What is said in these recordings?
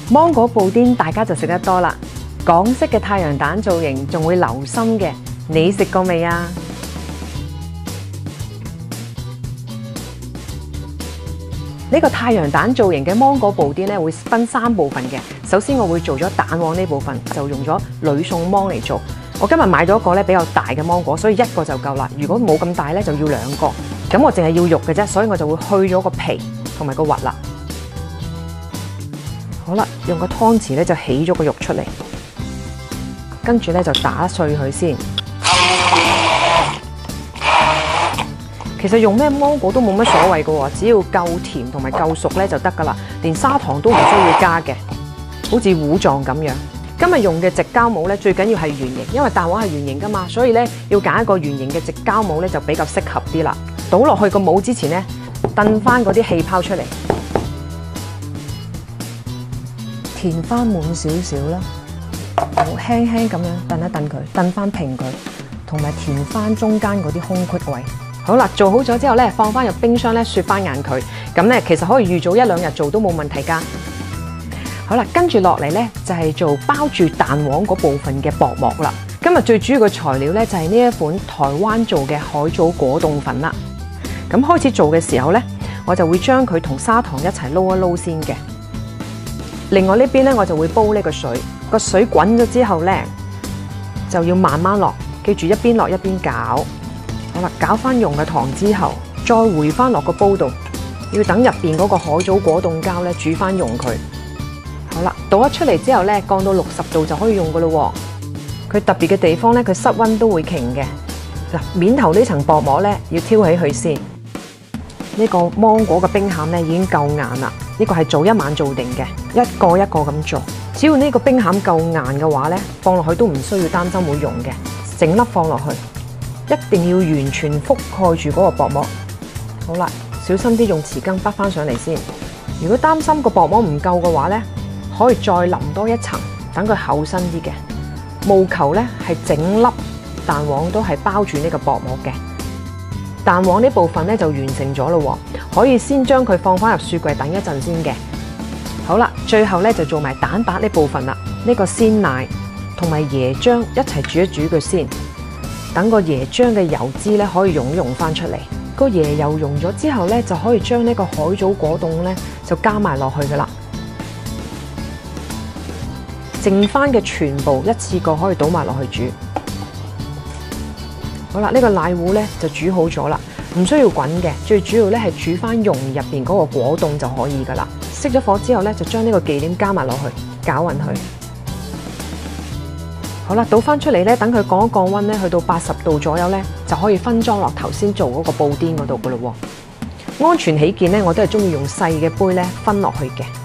芒果布甸大家就食得多啦，港式嘅太陽蛋造型仲會流心嘅，你食過未啊？呢個太陽蛋造型嘅芒果布甸咧，會分3部分嘅。首先我會做咗蛋黃呢部分，就用咗呂宋芒嚟做。我今日買咗一個咧比較大嘅芒果，所以1個就夠啦。如果冇咁大咧，就要2個。咁我淨係要肉嘅啫，所以我就會去咗個皮同埋個核啦。好啦，用個湯匙咧就起咗個肉出嚟，跟住咧就打碎佢先。其實用咩芒果都冇乜所謂嘅喎，只要夠甜同埋夠熟咧就得噶啦，連砂糖都唔需要加嘅，好似糊狀咁樣。今日用嘅直膠模咧，最緊要係圓形，因為蛋黃係圓形噶嘛，所以咧要揀一個圓形嘅直膠模咧就比較適合啲啦。倒落去個模之前咧，燉翻嗰啲氣泡出嚟，填翻滿少少啦，好輕輕咁樣燉一燉佢，燉翻平佢，同埋填翻中間嗰啲空隙位。好啦，做好咗之後咧，放翻入冰箱咧雪翻硬佢。咁咧其實可以預早1、2日做都冇問題㗎。好啦，跟住落嚟咧就係做包住蛋黃嗰部分嘅薄膜啦。今日最主要嘅材料咧就係呢一款台灣做嘅海藻果凍粉啦。咁開始做嘅時候咧，我就會將佢同砂糖一齊撈一撈先嘅。另外呢邊咧我就會煲呢個水，個水滾咗之後咧就要慢慢落，記住一邊落一邊攪。好啦，攪翻溶嘅糖之後，再回翻落個煲度，要等入邊嗰個海藻果凍膠咧煮翻溶佢。好啦，倒咗出嚟之後咧，降到60度就可以用噶咯喎。佢特別嘅地方咧，佢室溫都會瓊嘅。嗱，面頭呢層薄膜咧要挑起佢先。呢個芒果嘅冰餡咧已經夠硬啦，呢個係早1晚做定嘅，一個一個咁做。只要呢個冰餡夠硬嘅話咧，放落去都唔需要擔心會溶嘅，整粒放落去。一定要完全覆蓋住嗰個薄膜。好啦，小心啲用匙羹滗翻上嚟先。如果擔心個薄膜唔夠嘅話咧，可以再淋多一層，等佢厚身啲嘅。務求咧係整粒蛋黃都係包住呢個薄膜嘅。蛋黃呢部分咧就完成咗咯喎，可以先將佢放翻入雪櫃等一陣先嘅。好啦，最後咧就做埋蛋白呢部分啦。呢個鮮奶同埋椰漿一齊煮一煮佢先。等個椰漿嘅油脂咧可以溶翻出嚟，個椰油溶咗之後咧就可以將呢個海藻果凍咧就加埋落去噶啦，剩翻嘅全部一次過可以倒埋落去煮。好啦，呢個奶糊咧就煮好咗啦，唔需要滾嘅，最主要咧係煮翻溶入邊嗰個果凍就可以噶啦。熄咗火之後咧就將呢個忌廉加埋落去，攪勻佢。好啦，倒翻出嚟咧，等佢降一降溫咧，去到80度左右咧，就可以分裝落頭先做嗰個布甸嗰度噶咯喎。安全起見咧，我都係中意用細嘅杯咧分落去嘅。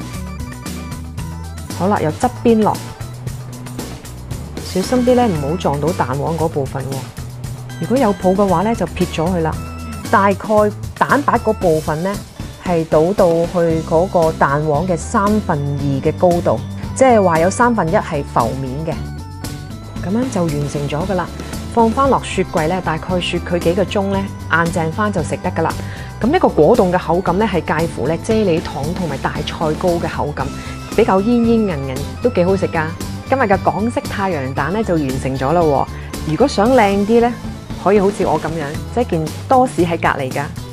好啦，由側邊落，小心啲咧，唔好撞到蛋黃嗰部分喎。如果有泡嘅話咧，就撇咗佢啦。大概蛋白嗰部分咧，係倒到去嗰個蛋黃嘅2/3嘅高度，即係話有1/3係浮面嘅。咁樣就完成咗噶啦，放翻落雪櫃咧，大概雪佢幾個鐘咧，硬淨翻就食得噶啦。咁呢個果凍嘅口感咧係介乎咧啫喱糖同埋大菜糕嘅口感，比較煙煙韌韌，都幾好食噶。今日嘅港式太陽蛋咧就完成咗啦喎。如果想靚啲咧，可以好似我咁樣，即係件多士喺隔離噶。